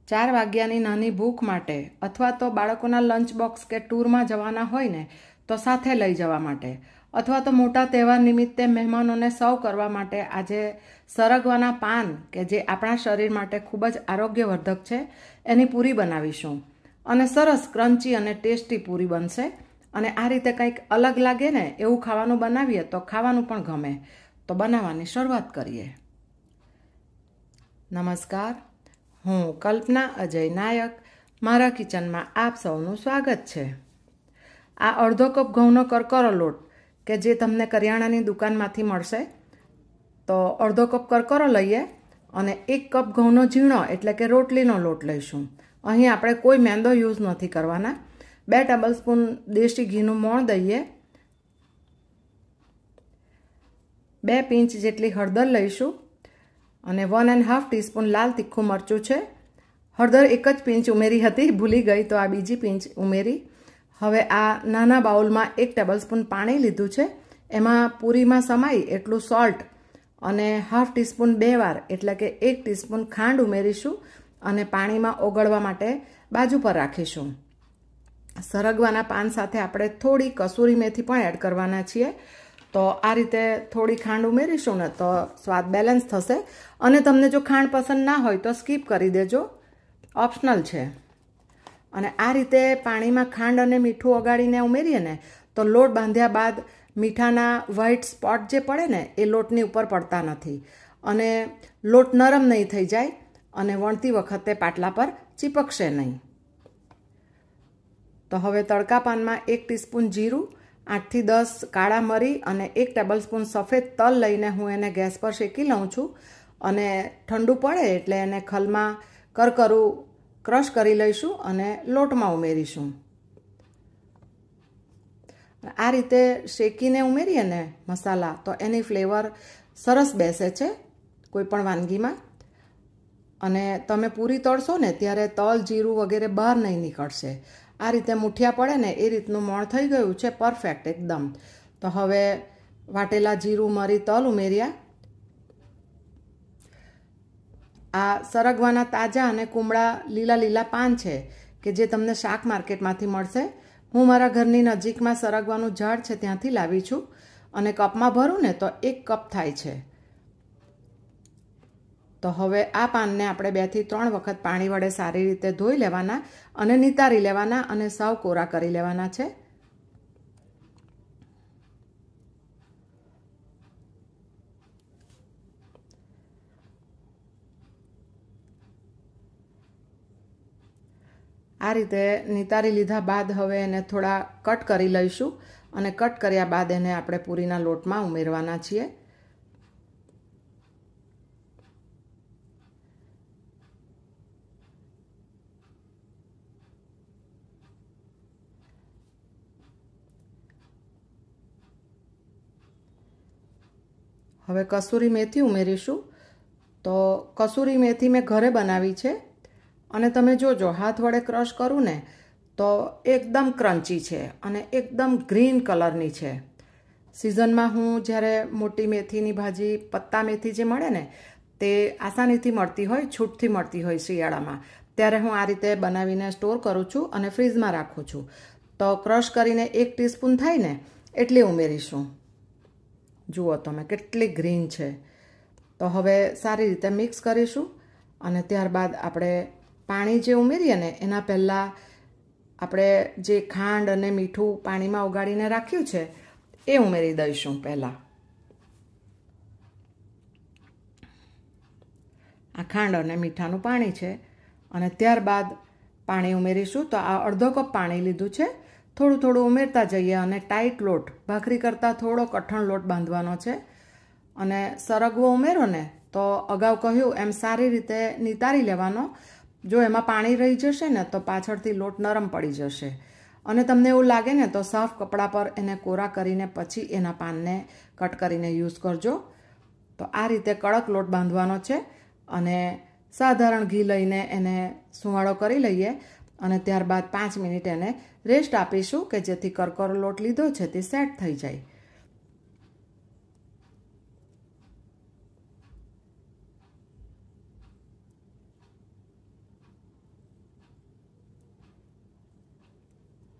4 વાગ્યાની નાની ભૂખ માટે અથવા તો બાળકોના લંચ બોક્સ કે ટૂરમાં જવાના હોય ને તો સાથે લઈ જવા માટે અથવા તો મોટા તહેવાર નિમિત્તે મહેમાનોને સર્વ કરવા માટે આજે સરગવાના પાન કે જે આપણા શરીર માટે ખૂબ જ આરોગ્યવર્ધક છે એની પૂરી બનાવીશું અને સરસ ક્રન્ચી અને ટેસ્ટી પૂરી બનશે અને આ રીતે કંઈક અલગ લાગે ને એવું ખાવાનું બનાવીએ તો ખાવાનું પણ ગમે. તો બનાવવાની શરૂઆત કરીએ. નમસ્કાર, હું કલ્પના અજય નાયક. મારા કિચનમાં આપ સૌનું સ્વાગત છે. આ અડધો કપ ઘઉંનો કરકરો લોટ કે જે તમને કરિયાણાની દુકાનમાંથી મળશે, તો અડધો કપ કરકરો લઈએ અને 1 કપ ઘઉંનો ઝીણો એટલે કે રોટલીનો લોટ લઈશું. અહીં આપણે કોઈ મેંદો યુઝ નથી કરવાના. 2 ટેબલસ્પૂન દેશી ઘીનું મોણ દઈએ. 2 પિંચ જેટલી હળદર લઈશું અને 1.5 ટીસ્પૂન લાલ તીખું મરચું છે. હળદર 1 જ પિંચ ઉમેરી હતી, ભૂલી ગઈ તો આ બીજી પિંચ ઉમેરી. હવે આ નાના બાઉલમાં 1 ટેબલસ્પૂન પાણી લીધું છે. એમાં પૂરીમાં સમાય એટલું સોલ્ટ અને 1/2 ટીસ્પૂન 2 વાર એટલે કે 1 ટીસ્પૂન ખાંડ ઉમેરીશું અને પાણીમાં ઓગળવા માટે બાજુ પર રાખીશું. સરગવાના પાન સાથે આપણે થોડી કસૂરી મેથી પણ એડ કરવાના છીએ. તો આ રીતે થોડી ખાંડ ઉમેરીશું ને તો સ્વાદ બેલેન્સ થશે. અને તમને જો ખાંડ પસંદ ના હોય તો સ્કીપ કરી દેજો, ઓપ્શનલ છે. અને આ રીતે પાણીમાં ખાંડ અને મીઠું ઓગાળીને ઉમેરીએ ને તો લોટ બાંધ્યા બાદ મીઠાના વ્હાઇટ સ્પોટ જે પડે ને એ લોટની ઉપર પડતા નથી અને લોટ નરમ નહીં થઈ જાય અને વણતી વખતે પાટલા પર ચીપકશે નહીં. તો હવે તડકા પાનમાં 1 ટીસ્પૂન જીરું, 8 થી 10 કાળા મરી અને 1 ટેબલસ્પૂન સફેદ તલ લઈને હું એને ગેસ પર શેકી લઉં છું અને ઠંડુ પડે એટલે એને ખલમાં કરકરું ક્રશ કરી લઈશું અને લોટમાં ઉમેરીશું. આ રીતે શેકીને ઉમેરીએ ને મસાલા તો એની ફ્લેવર સરસ બેસે છે કોઈ પણ વાનગીમાં. અને તમે પૂરી તળશો ને ત્યારે તલ જીરું વગેરે બહાર નહીં નીકળશે. આ રીતે મુઠિયા પડે ને એ રીતનું મોણ થઈ ગયું છે, પરફેક્ટ એકદમ. તો હવે વાટેલા જીરું મરી તલ ઉમેર્યા. આ સરગવાના તાજા અને કુમળા લીલા પાન છે કે જે તમને શાક માર્કેટમાંથી મળશે. હું મારા ઘરની નજીકમાં સરગવાનું ઝાડ છે ત્યાંથી લાવી છું અને કપમાં ભરું ને તો 1 કપ થાય છે. તો હવે આ પાનને આપણે 2 થી 3 વખત પાણી વડે સારી રીતે ધોઈ લેવાના અને નિતારી લેવાના અને સાવ કોરા કરી લેવાના છે. આ રીતે નિતારી લીધા બાદ હવે એને થોડા કટ કરી લઈશું અને કટ કર્યા બાદ એને આપણે પૂરીના લોટમાં ઉમેરવાના છીએ. હવે કસૂરી મેથી ઉમેરીશું. તો કસૂરી મેથી મેં ઘરે બનાવી છે અને તમે જોજો હાથ વડે ક્રશ કરું ને તો એકદમ ક્રન્ચી છે અને એકદમ ગ્રીન કલરની છે. સિઝનમાં હું જ્યારે મોટી મેથીની ભાજી, પત્તા મેથી જે મળે ને તે આસાનીથી મળતી હોય, છૂટથી મળતી હોય શિયાળામાં, ત્યારે હું આ રીતે બનાવીને સ્ટોર કરું છું અને ફ્રીઝમાં રાખું છું. તો ક્રશ કરીને 1 ટીસ્પૂન થાય ને એટલી ઉમેરીશું. જુઓ તમે કેટલી ગ્રીન છે. તો હવે સારી રીતે મિક્સ કરીશું અને ત્યારબાદ આપણે પાણી જે ઉમેરીએ ને એના પહેલાં આપણે જે ખાંડ અને મીઠું પાણીમાં ઓગાળીને રાખ્યું છે એ ઉમેરી દઈશું પહેલાં. આ ખાંડ અને મીઠાનું પાણી છે અને ત્યારબાદ પાણી ઉમેરીશું. તો આ અડધો કપ પાણી લીધું છે. થોડું થોડું ઉમેરતા જઈએ અને ટાઈટ લોટ, ભાખરી કરતાં થોડો કઠણ લોટ બાંધવાનો છે. અને સરગવો ઉમેરો ને તો અગાઉ કહ્યું એમ સારી રીતે નિતારી લેવાનો. જો એમાં પાણી રહી જશે ને તો પાછળથી લોટ નરમ પડી જશે અને તમને એવું લાગે ને તો સાફ કપડા પર એને કોરા કરીને પછી એના પાનને કટ કરીને યુઝ કરજો. તો આ રીતે કડક લોટ બાંધવાનો છે અને સાધારણ ઘી લઈને એને સુવાળો કરી લઈએ અને ત્યારબાદ 5 મિનિટ એને રેસ્ટ આપીશું કે જેથી કરકરો લોટ લીધો છે તે સેટ થઈ જાય.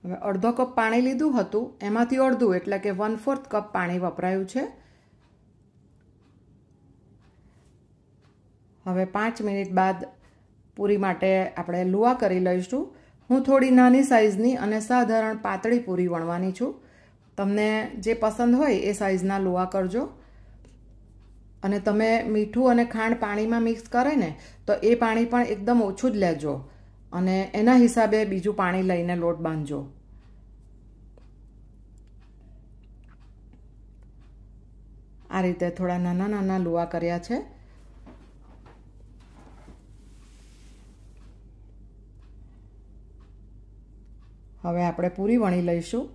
હવે અડધો કપ પાણી લીધું હતું, એમાંથી અડધું એટલે કે 1/4 કપ પાણી વપરાયું છે. હવે 5 મિનિટ બાદ પૂરી માટે આપણે લુવા કરી લઈશું. હું થોડી નાની સાઇઝની અને સાધારણ પાતળી પૂરી વણવાની છું. તમને જે પસંદ હોય એ સાઇઝના લુવા કરજો. અને તમે મીઠું અને ખાંડ પાણીમાં મિક્સ કરે ને તો એ પાણી પણ એકદમ ઓછું જ લેજો અને એના હિસાબે બીજું પાણી લઈને લોટ બાંધજો. આ રીતે થોડા નાના નાના લુવા કર્યા છે. હવે આપણે પૂરી વણી લઈશું.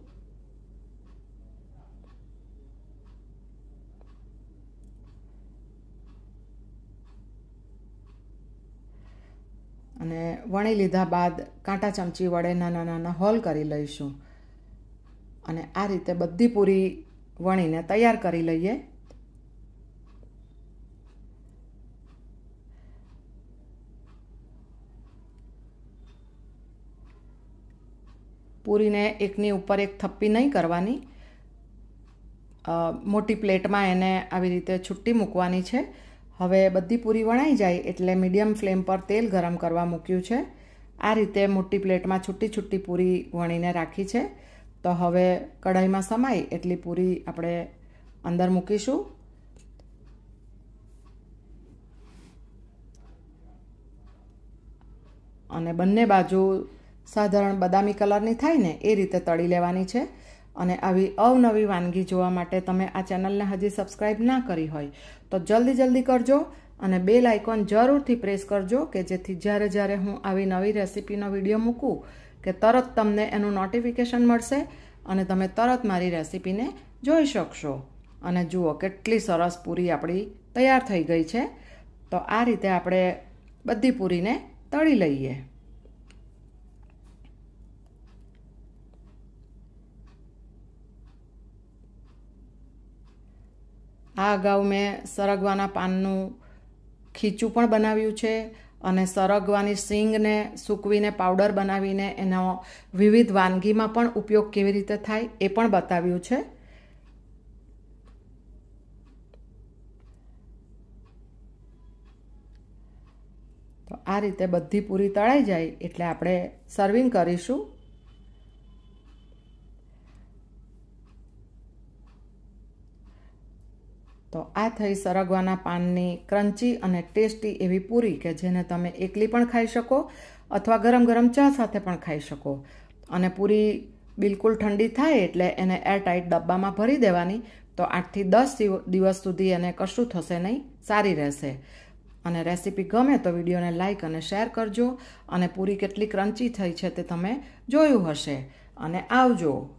અને વણી લીધા બાદ કાંટા ચમચી વડે નાના નાના હોલ કરી લઈશું. અને આ રીતે બધી પૂરી વણીને તૈયાર કરી લઈએ. પૂરીને એકની ઉપર એક થપ્પી નહીં કરવાની. મોટી પ્લેટમાં એને આવી રીતે છુટ્ટી મૂકવાની છે. હવે બધી પૂરી વણાઈ જાય એટલે મીડિયમ ફ્લેમ પર તેલ ગરમ કરવા મૂક્યું છે. આ રીતે મોટી પ્લેટમાં છૂટી છૂટી પૂરી વણીને રાખી છે. તો હવે કઢાઈમાં સમાય એટલી પૂરી આપણે અંદર મૂકીશું. અને બંને બાજુ સાધારણ બદામી કલરની થાય ને એ રીતે તળી લેવાની છે. અને આવી અવનવી વાનગી જોવા માટે તમે આ ચેનલને હજી સબસ્ક્રાઈબ ના કરી હોય તો જલ્દી કરજો અને બેલ આઇકોન જરૂરથી પ્રેસ કરજો કે જેથી જ્યારે હું આવી નવી રેસીપીનો વિડીયો મૂકું કે તરત તમને એનું નોટિફિકેશન મળશે અને તમે તરત મારી રેસીપીને જોઈ શકશો. અને જુઓ કેટલી સરસ પૂરી આપણી તૈયાર થઈ ગઈ છે. તો આ રીતે આપણે બધી પૂરીને તળી લઈએ. આ અગાઉ મેં સરગવાના પાનનું ખીચું પણ બનાવ્યું છે અને સરગવાની શીંગને સૂકવીને પાવડર બનાવીને એનો વિવિધ વાનગીમાં પણ ઉપયોગ કેવી રીતે થાય એ પણ બતાવ્યું છે. તો આ રીતે બધી પૂરી તળાઈ જાય એટલે આપણે સર્વિંગ કરીશું. તો આ થઈ સરગવાના પાનની ક્રન્ચી અને ટેસ્ટી એવી પૂરી કે જેને તમે એકલી પણ ખાઈ શકો અથવા ગરમ ગરમ ચા સાથે પણ ખાઈ શકો. અને પૂરી બિલકુલ ઠંડી થાય એટલે એને એરટાઇટ ડબ્બામાં ભરી દેવાની. તો 8 થી 10 દિવસ સુધી એને કશું થશે નહીં, સારી રહેશે. અને રેસીપી ગમે તો વિડીયોને લાઇક અને શેર કરજો. અને પૂરી કેટલી ક્રન્ચી થઈ છે તે તમે જોયું હશે. અને આવજો.